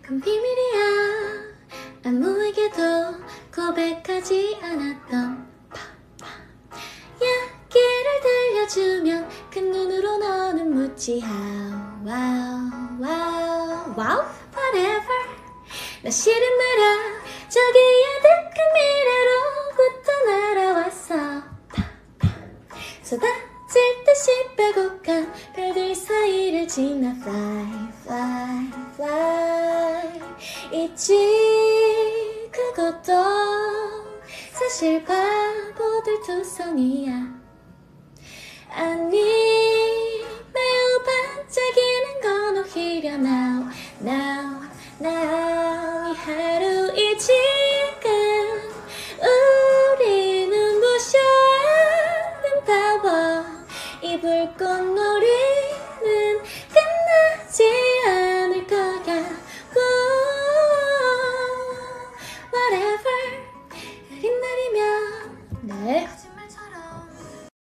그건 비밀이야. 아무에게도 고백하지 않았던 얘기를 들려주면 그 눈으로 너는 묻지 How, wow, wow, wow, whatever. 나 실은 말야 저기 아득한 미래로부터 날아왔어. 쏟아질 듯이 빼곡한 별들 사이를 지나 Fly, fly, fly. 있지 그것도 사실 바보들 투성이야. 아니 매우 반짝이는 건 오히려 Now, now, now. 이 하루 이 지금 우리 눈부셔 아름다워. 이 불꽃